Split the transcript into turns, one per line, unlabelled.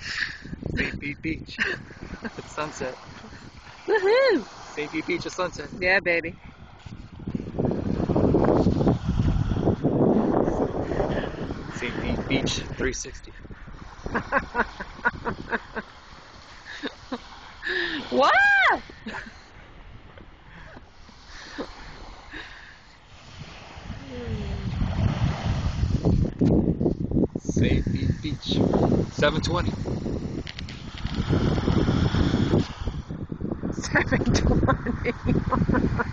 St. Pete Beach. It's sunset.
Woohoo!
St. Pete Beach is sunset.
Yeah, baby.
St. Pete Beach 360.
Wow!
St. Pete Beach 720.
720.